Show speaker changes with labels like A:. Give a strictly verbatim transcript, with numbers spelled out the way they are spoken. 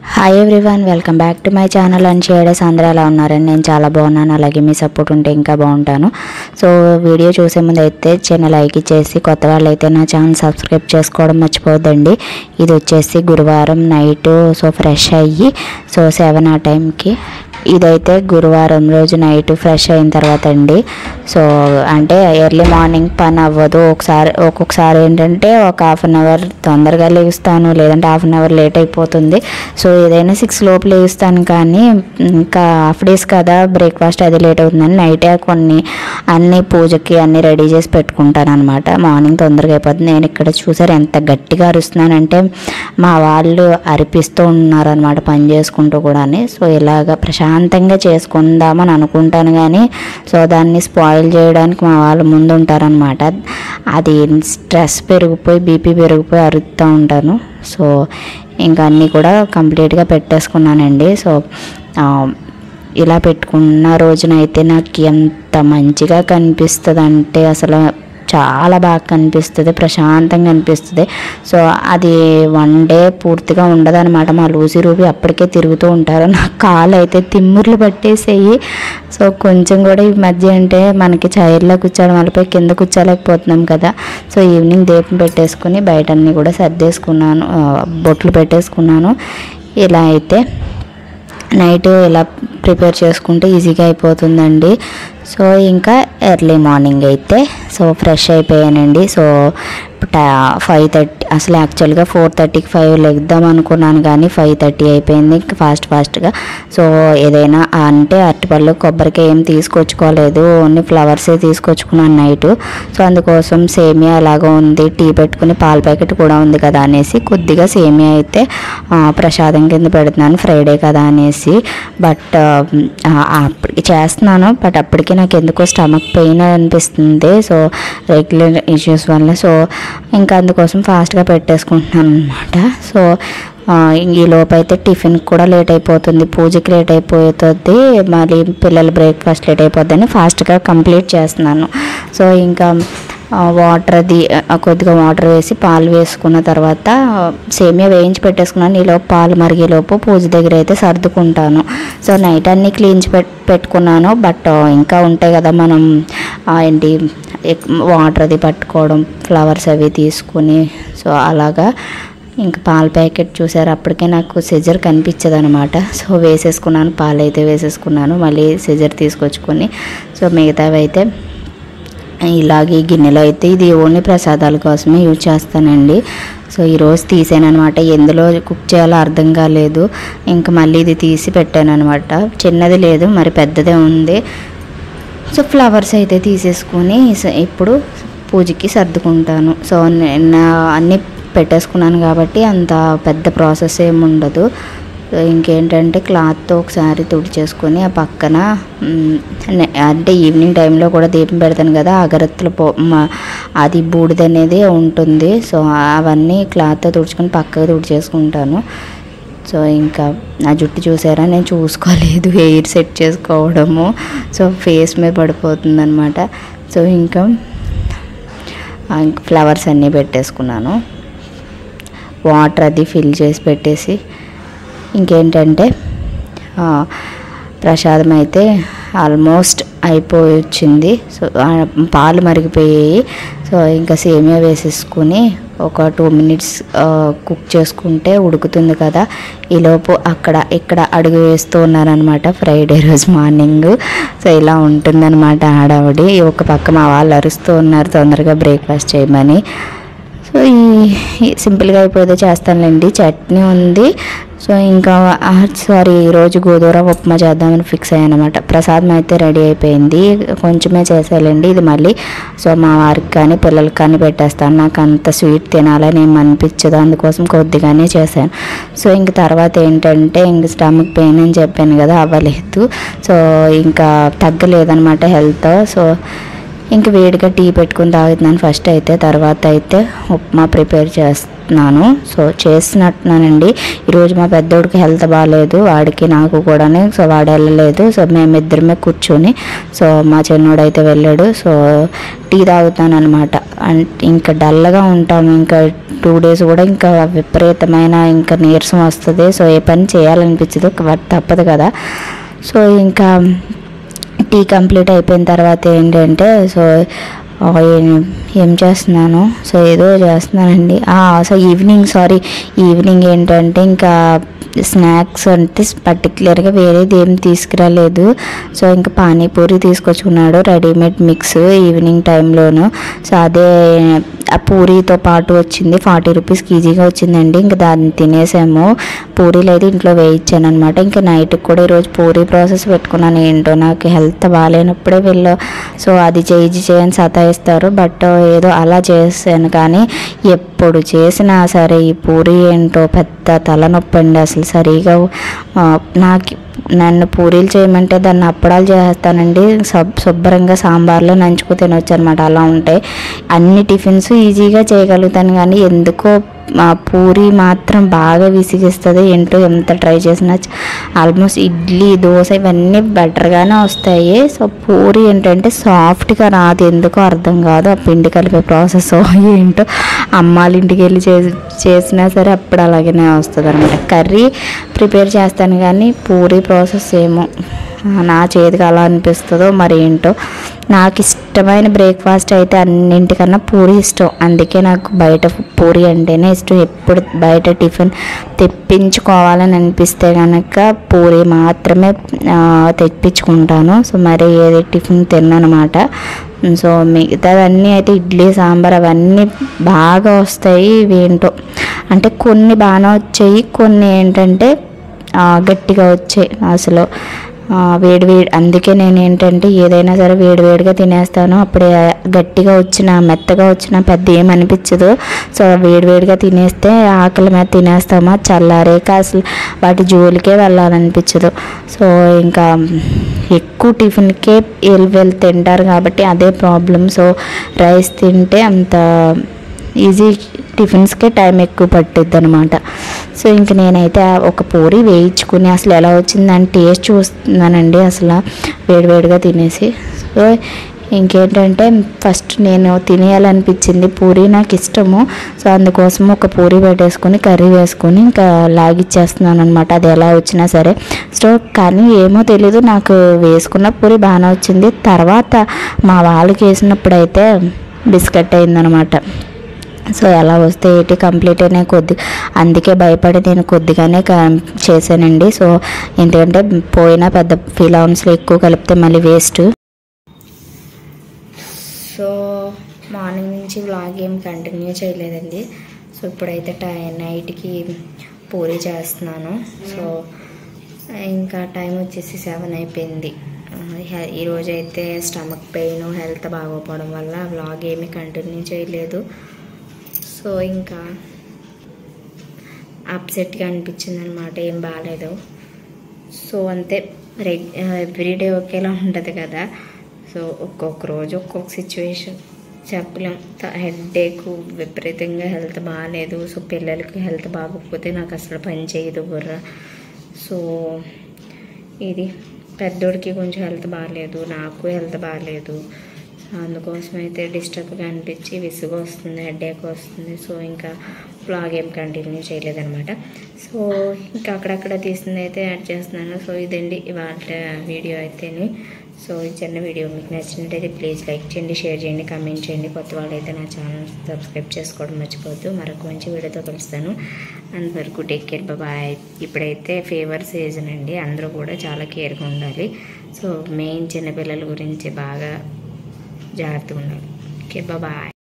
A: Hi everyone, welcome back to my channel. And షేడర్స్ అందరూ ఎలా ఉన్నారని నేను చాలా బాగున్నాను. అలాగే మీ సపోర్ట్ ఉంటే ఇంకా బాగుంటాను. సో వీడియో చూసే ముందు అయితే చిన్న లైక్ ఇచ్చేసి, కొత్త వాళ్ళు అయితే నా ఛానల్ సబ్స్క్రైబ్ చేసుకోవడం మర్చిపోద్దండి. ఇది వచ్చేసి గురువారం నైట్. సో ఫ్రెష్ అయ్యి సో సెవెన్ ఆ టైంకి, ఇదైతే గురువారం రోజు నైట్ ఫ్రెష్ అయిన తర్వాత అండి. సో అంటే ఎర్లీ మార్నింగ్ పని అవ్వదు. ఒకసారి ఒక్కొక్కసారి ఏంటంటే ఒక హాఫ్ అన్ అవర్ తొందరగా లేస్తాను, లేదంటే హాఫ్ అన్ అవర్ లేట్ అయిపోతుంది. సో ఏదైనా సిక్స్ లోపు లేస్తాను, కానీ ఇంకా హాఫ్ డేస్ కదా బ్రేక్ఫాస్ట్ అది లేట్ అవుతుందని నైటే కొన్ని అన్ని పూజకి అన్నీ రెడీ చేసి పెట్టుకుంటాను అనమాట. మార్నింగ్ తొందరగా అయిపోతుంది. నేను ఇక్కడ చూసారు ఎంత గట్టిగా అరుస్తున్నానంటే మా వాళ్ళు అరిపిస్తూ ఉన్నారనమాట పని చేసుకుంటూ కూడా. సో ఇలాగ ప్రశాంతంగా చేసుకుందామని అనుకుంటాను, కానీ సో దాన్ని స్పాయిల్ చేయడానికి మా వాళ్ళు ముందు ఉంటారనమాట. అది స్ట్రెస్ పెరిగిపోయి బీపీ పెరిగిపోయి అరుస్తూ ఉంటాను. సో ఇంకా అన్నీ కూడా కంప్లీట్గా పెట్టేసుకున్నానండి. సో ఇలా పెట్టుకున్న రోజునైతే నాకు ఎంత మంచిగా కనిపిస్తుంది అంటే అసలు చాలా బాగా కనిపిస్తుంది, ప్రశాంతంగా అనిపిస్తుంది. సో అది వన్ డే పూర్తిగా ఉండదు అనమాట. మా లూసి రూపి అప్పటికే తిరుగుతూ ఉంటారు. నా కాలు అయితే తిమ్ముర్లు పట్టేసేయి. సో కొంచెం కూడా ఈ మధ్య అంటే మనకి చైర్లో కూర్చోవడం వల్ల కింద కూర్చోలేకపోతున్నాం కదా. సో ఈవినింగ్ దీపం పెట్టేసుకుని బయట అన్నీ కూడా సర్దేసుకున్నాను, బొట్లు పెట్టేసుకున్నాను. ఇలా అయితే నైట్ ఇలా ప్రిపేర్ చేసుకుంటే ఈజీగా అయిపోతుందండి. సో ఇంకా ఎర్లీ మార్నింగ్ అయితే సో ఫ్రెష్ అయిపోయానండి. సో ఫైవ్ థర్టీ అసలు యాక్చువల్గా ఫోర్ థర్టీకి ఫైవ్ లెగ్దాం అనుకున్నాను, కానీ ఫైవ్ థర్టీ అయిపోయింది ఫాస్ట్ ఫాస్ట్గా. సో ఏదైనా అంటే అరటిపళ్ళు కొబ్బరికాయ ఏం తీసుకొచ్చుకోలేదు, ఓన్లీ ఫ్లవర్సే తీసుకొచ్చుకున్నాను నైటు. సో అందుకోసం సేమియా ఎలాగో ఉంది, టీ పెట్టుకుని పాల ప్యాకెట్ కూడా ఉంది కదా అనేసి కొద్దిగా సేమియా అయితే ప్రసాదం కింద పెడుతున్నాను, ఫ్రైడే కదా అనేసి. బట్ అప్పటికి చేస్తున్నాను, బట్ అప్పటికి నాకు ఎందుకో స్టమక్ పెయిన్ అనిపిస్తుంది. సో రెగ్యులర్ ఇష్యూస్ వల్ల. సో ఇంకా అందుకోసం ఫాస్ట్గా పెట్టేసుకుంటున్నాను అనమాట. సో ఈ లోపు అయితే టిఫిన్కి కూడా లేట్ అయిపోతుంది, పూజకి లేట్ అయిపోతుంది, మళ్ళీ పిల్లల బ్రేక్ఫాస్ట్ లేట్ అయిపోద్దని ఫాస్ట్గా కంప్లీట్ చేస్తున్నాను. సో ఇంకా వాటర్ అది కొద్దిగా వాటర్ వేసి పాలు వేసుకున్న తర్వాత సేమియా వేయించి పెట్టేసుకున్నాను. ఈలోపు పాలు మరిగేలోపు పూజ దగ్గర అయితే సర్దుకుంటాను. సో నైట్ అన్నీ క్లీన్ పెట్టుకున్నాను, బట్ ఇంకా ఉంటాయి కదా మనం ఏంటి వాటర్ అది పట్టుకోవడం, ఫ్లవర్స్ అవి తీసుకుని. సో అలాగా ఇంకా పాల ప్యాకెట్ చూసారు, అప్పటికే నాకు సిజర్ కనిపించదు అనమాట. సో వేసేసుకున్నాను, పాలు అయితే వేసేసుకున్నాను, మళ్ళీ సిజర్ తీసుకొచ్చుకొని సో మిగతావి అయితే ఇలాగే గిన్నెలో అయితే ఇది ఓన్లీ ప్రసాదాల కోసమే యూజ్ చేస్తానండి. సో ఈరోజు తీసాను అనమాట, ఎందులో కుక్ చేయాలో అర్థం కాలేదు, ఇంకా మళ్ళీ ఇది తీసి పెట్టాను అనమాట. చిన్నది లేదు, మరి పెద్దదే ఉంది. సో ఫ్లవర్స్ అయితే తీసేసుకొని ఇప్పుడు పూజకి సర్దుకుంటాను. సో నేను అన్నీ పెట్టేసుకున్నాను కాబట్టి అంత పెద్ద ప్రాసెస్ ఏమి ఉండదు. ఇంకేంటంటే క్లాత్తో ఒకసారి తుడిచేసుకొని ఆ పక్కన అంటే ఈవినింగ్ టైంలో కూడా దీపం పెడతాను కదా, అగరత్తులు పో అది బూడిద అనేది ఉంటుంది. సో అవన్నీ క్లాత్తో తుడుచుకొని పక్కగా తుడిచేసుకుంటాను. సో ఇంకా నా జుట్టు చూసారా, నేను చూసుకోలేదు, హెయిర్ సెట్ చేసుకోవడము సో ఫేస్ మీద పడిపోతుంది అనమాట. సో ఇంకా ఫ్లవర్స్ అన్నీ పెట్టేసుకున్నాను, వాటర్ అది ఫిల్ చేసి పెట్టేసి ఇంకేంటంటే ప్రసాదం అయితే ఆల్మోస్ట్ అయిపోయి వచ్చింది. సో పాలు మరిగిపోయాయి. సో ఇంకా సేమియా వేసేసుకుని ఒక టూ మినిట్స్ కుక్ చేసుకుంటే ఉడుకుతుంది కదా. ఈలోపు అక్కడ ఇక్కడ అడుగు వేస్తూ ఉన్నారనమాట ఫ్రైడే రోజు మార్నింగ్. సో ఇలా ఉంటుందన్నమాట ఆడవిడి. ఒక పక్క మా వాళ్ళు అరుస్తూ ఉన్నారు తొందరగా బ్రేక్ఫాస్ట్ చేయమని. సో ఈ సింపుల్గా అయిపోతే చేస్తానులేండి. చట్నీ ఉంది. సో ఇంకా సారీ ఈరోజు గోధుమ ఉప్మా చేద్దామని ఫిక్స్ అయ్యాను అనమాట. ప్రసాదం అయితే రెడీ అయిపోయింది, కొంచెమే చేసేయాలండి ఇది మళ్ళీ. సో మా వారికి కానీ పిల్లలకి కానీ పెట్టేస్తాను, నాకు అంత స్వీట్ తినాలని ఏం అనిపించదు, అందుకోసం కొద్దిగానే చేశాను. సో ఇంక తర్వాత ఏంటంటే ఇంక స్టమక్ పెయిన్ అని చెప్పాను కదా, అవ్వలేదు. సో ఇంకా తగ్గలేదనమాట హెల్త్. సో ఇంక వేడిగా టీ పెట్టుకుని తాగుతున్నాను ఫస్ట్ అయితే. తర్వాత అయితే ఉప్మా ప్రిపేర్ చేస్తున్నాను. సో చేస్తున్నట్టున్నానండి. ఈరోజు మా పెద్దోడికి హెల్త్ బాగాలేదు, వాడికి నాకు కూడా. సో వాడు వెళ్ళలేదు. సో మేమిద్దరమే కూర్చొని, సో మా చిన్నోడైతే వెళ్ళాడు. సో టీ తాగుతాను అనమాట. అంటే ఇంకా డల్గా ఉంటాము. ఇంకా టూ డేస్ కూడా ఇంకా విపరీతమైన ఇంకా నీరసం వస్తుంది. సో ఏ పని చేయాలనిపించదు, తప్పదు కదా. సో ఇంకా టీ కంప్లీట్ అయిపోయిన తర్వాత ఏంటంటే, సో ఏం చేస్తున్నాను, సో ఏదో చేస్తున్నానండి. సో ఈవినింగ్ సారీ ఈవినింగ్ ఏంటంటే ఇంకా స్నాక్స్ అంటే పర్టికులర్గా వేరేది ఏం తీసుకురాలేదు. సో ఇంకా పానీపూరి తీసుకొచ్చుకున్నాడు, రెడీమేడ్ మిక్స్, ఈవినింగ్ టైంలోను. సో అదే ఆ పూరీతో పాటు వచ్చింది, ఫార్టీ రూపీస్ కేజీగా వచ్చిందండి. ఇంకా దాన్ని తినేసాము. పూరీలు అయితే ఇంట్లో వేయించాను అనమాట. ఇంకా నైట్కి కూడా ఈరోజు పూరీ ప్రాసెస్ పెట్టుకున్నాను. ఏంటో నాకు హెల్త్ బాగాలేనప్పుడే వీళ్ళు సో అది చేయి చేయని సతాయిస్తారు. బట్ ఏదో అలా చేశాను. కానీ ఎప్పుడు చేసినా సరే ఈ పూరీ ఏంటో పెద్ద తలనొప్పి అండి. అసలు సరిగా నాకు నన్ను పూరీలు చేయమంటే దాన్ని అప్పడాలు చేస్తానండి. సబ్ శుభ్రంగా సాంబార్లో నంచుకు తినొచ్చు అనమాట. అలా ఉంటాయి అన్ని టిఫిన్స్ ఈజీగా చేయగలుగుతాను, కానీ ఎందుకో మా పూరి మాత్రం బాగా విసిగిస్తుంది. ఏంటో ఎంత ట్రై చేసినా ఆల్మోస్ట్ ఇడ్లీ దోశ ఇవన్నీ బెటర్గానే వస్తాయి. సో పూరి ఏంటంటే సాఫ్ట్గా రాదు, ఎందుకో అర్థం కాదు. ఆ పిండి కలిపే ప్రాసెస్ ఏంటో అమ్మాళ్ళ ఇంటికి వెళ్ళి చేసి చేసినా సరే అప్పుడు అలాగనే వస్తుంది అనమాట. కర్రీ ప్రిపేర్ చేస్తాను కానీ పూరి ప్రాసెస్ ఏమో నా చేతికి అలా అనిపిస్తుందో మరి ఏంటో. నాకు ఇష్టమైన బ్రేక్ఫాస్ట్ అయితే అన్నింటికన్నా పూరి ఇష్టం. అందుకే నాకు బయట పూరి అంటేనే ఇష్టం. ఎప్పుడు బయట టిఫిన్ తెప్పించుకోవాలని అనిపిస్తే కనుక పూరి మాత్రమే తెప్పించుకుంటాను. సో మరి ఏది టిఫిన్ తిన్ననమాట. సో మిగతావన్నీ అయితే ఇడ్లీ సాంబార్ అవన్నీ బాగా వస్తాయి. ఇవేంటో అంటే కొన్ని బాగానే వచ్చాయి, కొన్ని ఏంటంటే గట్టిగా వచ్చాయి అసలు వేడి వేడి. అందుకే నేను ఏంటంటే ఏదైనా సరే వేడివేడిగా తినేస్తాను. అప్పుడే గట్టిగా వచ్చిన మెత్తగా వచ్చిన పెద్ద ఏమనిపించదు. సో వేడివేడిగా తినేస్తే ఆకలి మీద తినేస్తామా, చల్లారేక అసలు వాటి జోలికే వెళ్ళాలనిపించదు. సో ఇంకా ఎక్కువ టిఫిన్కే వెళ్ళి వెళ్ళి తింటారు కాబట్టి అదే ప్రాబ్లం. సో రైస్ తింటే అంత ఈజీ, టిఫిన్స్కే టైం ఎక్కువ పట్టుద్ది అనమాట. సో ఇంక నేనైతే ఒక పూరి వేయించుకుని అసలు ఎలా వచ్చిందని టేస్ట్ చూస్తున్నానండి అసలు వేడివేడిగా తినేసి. సో ఇంకేంటంటే ఫస్ట్ నేను తినేయాలనిపించింది పూరి, నాకు ఇష్టము. సో అందుకోసం ఒక పూరి పెట్టేసుకొని కర్రీ వేసుకొని ఇంకా లాగిచ్చేస్తున్నాను అనమాట, అది ఎలా వచ్చినా సరే. సో కానీ ఏమో తెలీదు, నాకు వేసుకున్న పూరి బాగానే వచ్చింది. తర్వాత మా వాళ్ళకి వేసినప్పుడు అయితే బిస్కెట్ అయిందనమాట. సో ఎలా వస్తే ఏంటి కంప్లీట్ అయినా కొద్ది, అందుకే భయపడి నేను కొద్దిగానే చేశానండి. సో ఎందుకంటే పోయినా పెద్ద ఫీల్ అవన్స్లో ఎక్కువ కలిపితే మళ్ళీ వేస్ట్. సో మార్నింగ్ నుంచి వ్లాగ్ ఏం కంటిన్యూ చేయలేదండి. సో ఇప్పుడైతే టై నైట్కి పూరీ చేస్తున్నాను. సో ఇంకా టైం వచ్చేసి సెవెన్ అయిపోయింది. ఈరోజైతే స్టమక్ పెయిన్, హెల్త్ బాగోపోవడం వల్ల వ్లాగ్ ఏమీ కంటిన్యూ చేయలేదు. సో ఇంకా అప్సెట్గా అనిపించింది అనమాట, ఏం బాగాలేదు. సో అంతే, రెగ్ ఎవ్రీడే ఒకేలా ఉంటుంది కదా. సో ఒక్కొక్క రోజు ఒక్కొక్క సిచ్యువేషన్ చెప్పలేం. హెడ్ఏక్, విపరీతంగా హెల్త్ బాగాలేదు. సో పిల్లలకి హెల్త్ బాగోకపోతే నాకు అసలు పని చేయదు బుర్ర. సో ఇది పెద్దోడికి కొంచెం హెల్త్ బాగాలేదు, నాకు హెల్త్ బాగాలేదు. అందుకోసం అయితే డిస్టర్బ్గా అనిపించి విసుగు వస్తుంది, హెడేక్ వస్తుంది. సో ఇంకా వ్లాగ్ ఏం కంటిన్యూ చేయలేదన్నమాట. సో ఇంకా అక్కడక్కడ తీసింది అయితే యాడ్ చేస్తున్నాను. సో ఇదండి ఇవాళ వీడియో అయితేనే. సో ఈ చిన్న వీడియో మీకు నచ్చినట్టయితే ప్లీజ్ లైక్ చేయండి, షేర్ చేయండి, కామెంట్ చేయండి. కొత్త వాళ్ళు అయితే నా ఛానల్ సబ్స్క్రైబ్ చేసుకోవడం మర్చిపోవద్దు. మరొక మంచి వీడియోతో కలుస్తాను. అంతవరకు టేక్ కేర్, బాయ్. ఇప్పుడైతే ఫీవర్ సీజన్ అండి, అందరూ కూడా చాలా కేర్గా ఉండాలి. సో మెయిన్ చిన్నపిల్లల గురించి బాగా జాగ్రత్తగా ఉండాలి. Okay, bye.